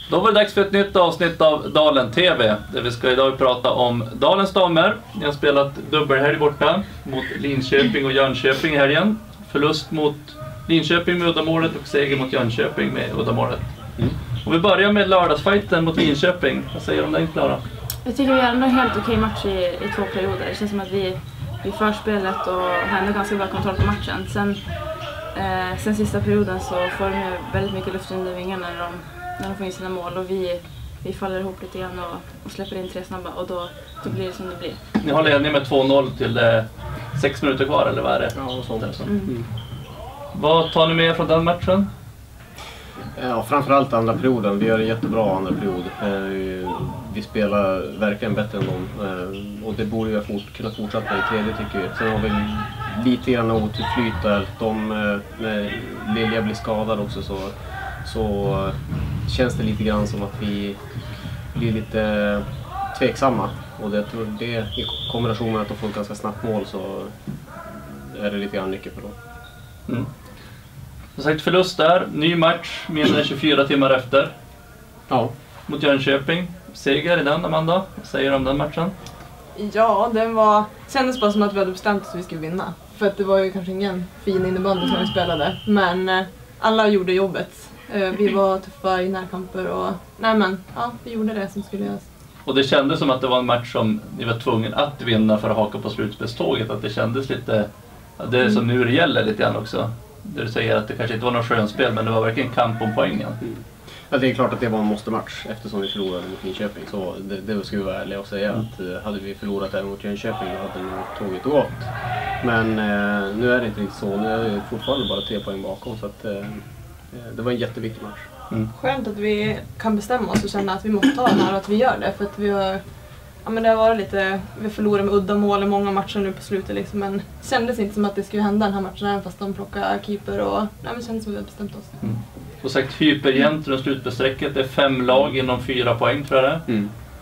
Då var det dags för ett nytt avsnitt av Dalen TV, där vi ska idag prata om Dalens damer. Jag har spelat dubbelhelg borta mot Linköping och Jönköping i helgen. Förlust mot Linköping med uddamålet och seger mot Jönköping med uddamålet. Och vi börjar med lördagsfighten mot Linköping. Vad säger du om den, Klara? Jag tycker vi har ändå en helt okej match i 2 perioder. Det känns som att vi för spelet och har ändå ganska bra kontroll på matchen. Sen sista perioden så får de ju väldigt mycket luft under vingarna när de får in sina mål. Och vi faller ihop lite grann och släpper in 3 snabba. Och då blir det som det blir. Ni har ledning med 2-0 till 6 minuter kvar, eller vad är det? Ja, sånt. Vad tar ni med från den matchen? Ja, framförallt andra perioden. Vi gör en jättebra andra period. Vi spelar verkligen bättre än dem. Och det borde vi kunna fortsätta i tredje, tycker vi. Sen har vi lite grann otflyt där. När Lilja blir skadad också så känns det lite grann som att vi blir lite tveksamma. Och det i kombination med att de får ett ganska snabbt mål så är det lite grann nyckeln för dem. Som sagt, förlust där. Ny match, mindre än 24 timmar efter. Ja. Mot Jönköping. Seger i den, Amanda. Vad säger du om den matchen? Ja, kändes bara som att vi hade bestämt oss att vi skulle vinna. För att det var ju kanske ingen fin innebandy som vi spelade. Men alla gjorde jobbet. Vi var tuffa i närkamper och vi gjorde det som skulle göras. Och det kändes som att det var en match som ni var tvungen att vinna för att haka på slutspelståget. Att det kändes lite, det är som nu det gäller lite grann också. Där du säger att det kanske inte var någon skönspel, men det var verkligen kamp om poängen. Ja, det är klart att det var en måste-match eftersom vi förlorade mot Linköping. Så det ska vi vara ärliga och säga att hade vi förlorat även mot Jönköping då hade nog tåget gått. Men nu är det inte riktigt så. Nu är det fortfarande bara 3 poäng bakom, så att det var en jätteviktig match. Skönt att vi kan bestämma oss och känna att vi måste ta den här och att vi gör det. För att vi har... Ja, men det har varit lite, vi förlorar med udda mål i många matcher nu på slutet liksom, men det kändes inte som att det skulle hända den här matchen även fast de plockar keeper och det kändes som att vi hade bestämt oss. Och sagt hyperjämnt runt slutbesträcket, det är 5 lag inom 4 poäng, tror jag det.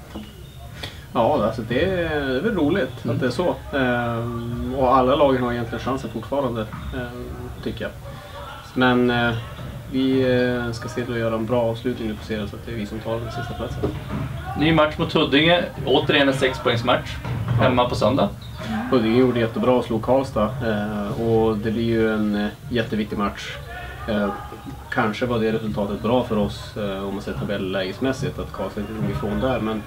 Ja, alltså det är väl roligt att det är så. Och alla lagen har egentligen chansen fortfarande, tycker jag. Men vi ska se till att göra en bra avslutning nu på serien så att det är vi som tar den sista platsen. Ny match mot Huddinge, återigen en 6-poängsmatch hemma på söndag. Huddinge gjorde jättebra och slog Karlstad och det blir ju en jätteviktig match. Kanske var det resultatet bra för oss om man ser tabellägesmässigt att Karlstad inte drog ifrån där, men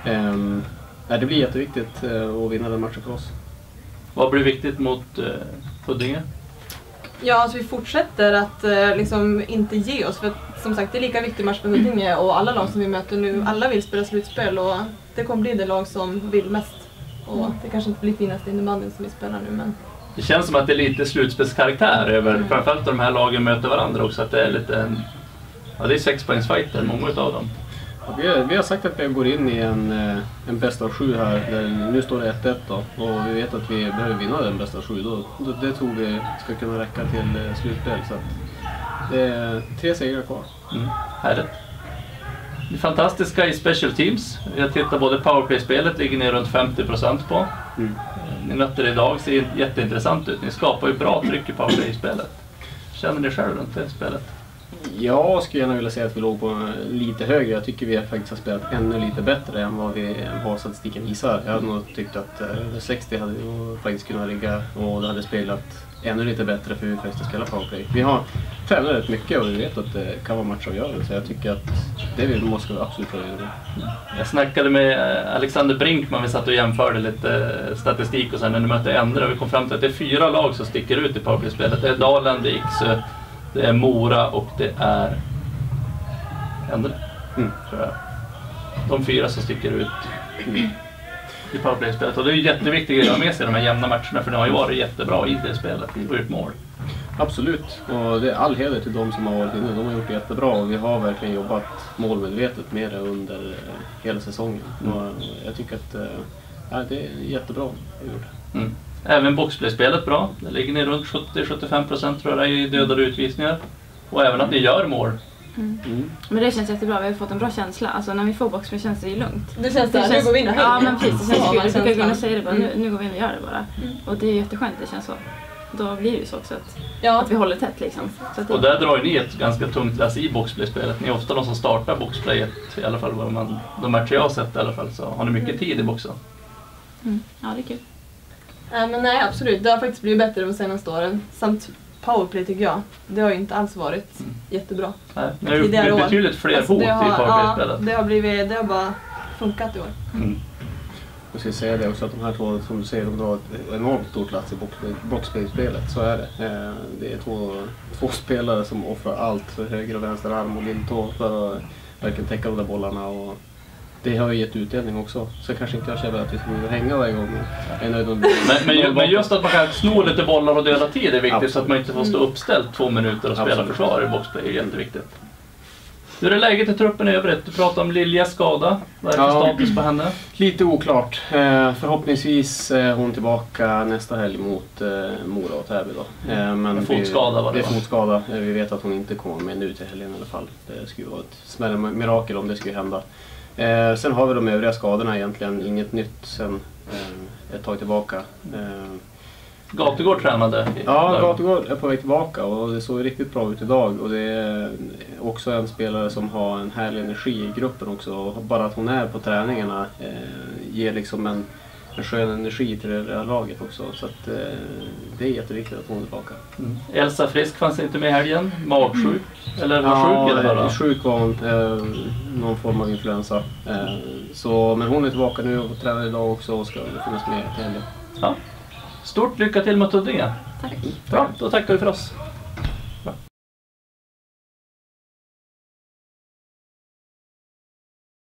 det blir jätteviktigt att vinna den matchen för oss. Vad blir viktigt mot Huddinge? Ja, alltså vi fortsätter att inte ge oss, för att, som sagt det är lika viktig match för Huddinge och alla lag som vi möter nu, alla vill spela slutspel och det kommer bli det lag som vill mest. Och det kanske inte blir finast innebandyn som vi spelar nu, men... Det känns som att det är lite slutspelskaraktär över, framförallt de här lagen möter varandra också, att det är lite det är 6-poängsfighter, många utav dem. Vi har sagt att vi går in i en bästa av 7 här, där nu står det 1-1 då, och vi vet att vi behöver vinna den bästa av 7 då. Det tror vi ska kunna räcka till slutspel, så att det är 3 segrar kvar. Härligt. Det är fantastiska i special teams. Jag tittar både powerplay-spelet ligger ni runt 50% på. Ni mötte det idag, ser jätteintressant ut. Ni skapar ju bra tryck i powerplay-spelet. Känner ni själv runt det spelet? Jag skulle gärna vilja säga att vi låg på lite högre. Jag tycker vi faktiskt har spelat ännu lite bättre än vad statistiken visar. Jag hade nog tyckt att 60 hade faktiskt kunnat ligga och det hade spelat ännu lite bättre för hur vi faktiskt spelar powerplay. Vi har tränat rätt mycket och vi vet att det kan vara matchavgörande, så jag tycker att det måste vi absolut göra. Jag snackade med Alexander Brinkman, vi satt och jämförde lite statistik och sen när ni mötte Endre och vi kom fram till att det är 4 lag som sticker ut i powerplay-spelet. Det är Dalen, det är Iksö, det är Mora och det är Endre, tror jag. De 4 som sticker ut i powerplay-spelet. Och det är ju jätteviktigt att ha med sig de här jämna matcherna, för de har ju varit jättebra i det spelet och gjort mål. Absolut, och det är all heder till de som har varit inne. De har gjort det jättebra och vi har verkligen jobbat målmedvetet med det under hela säsongen. Och jag tycker att det är jättebra gjort. Även boxplay-spelet bra. Det ligger ni runt 70-75% tror jag i dödade utvisningar. Och även att ni gör mål. Men det känns jättebra, vi har fått en bra känsla. Alltså när vi får boxplay känns det ju lugnt. Det känns nu går vi in och ja, men precis, det känns kul. Vi brukar kunna säga det bara, nu går vi in och gör det bara. Och det är jätteskönt, det känns så. då blir det ju så också att vi håller tätt liksom. Så att Och där drar ni ett ganska tungt lass i boxplayspelet. Ni är ofta de som startar boxplayet, i alla fall de matcher jag har sett i alla fall, så har ni mycket tid i boxen. Ja, det är kul. Men nej, absolut. Det har faktiskt blivit bättre de senaste åren. Samt powerplay tycker jag. Det har ju inte alls varit jättebra. Nej, det har ju betydligt fler hot i powerplay-spelet. Det har bara funkat i år. Jag ska säga det också att de här två som du säger, de har ett enormt stort lass i boxplay-spelet, så är det. Det är två spelare som offrar allt för höger och vänster arm och lilltå för att verkligen täcka de där bollarna, och det har ju gett utdelning också. Så kanske inte jag känner att vi ska hänga varje gång. Men just att man kan sno lite bollar och döda tid är viktigt, så att man inte får stå uppställt 2 minuter och spela försvar i boxplay är jätteviktigt. Hur är läget i truppen i övrigt? Du pratar om Liljas skada. Vad är det för status på henne? Lite oklart. Förhoppningsvis är hon tillbaka nästa helg mot Mora och Täby då. Men fotskada var det. Det är fotskada. Vi vet att hon inte kommer med nu till helgen i alla fall. Det skulle vara ett smällande mirakel om det skulle hända. Sen har vi de övriga skadorna egentligen. Inget nytt sen ett tag tillbaka. Gategård tränade. Ja, Gategård är på väg tillbaka och det såg riktigt bra ut idag. Och det är också en spelare som har en härlig energi i gruppen också. Och bara att hon är på träningarna ger liksom en skön energi till det här laget också. Så att, det är jätteviktigt att hon är tillbaka. Elsa Frisk fanns inte med i helgen. Magsjuk? Eller var sjuk eller vad? Sjuk var hon. Någon form av influensa. Men hon är tillbaka nu och tränar idag också och ska finnas med till helgen. Ja. Stort lycka till mot Huddinge. Tack. Bra, då tackar vi för oss.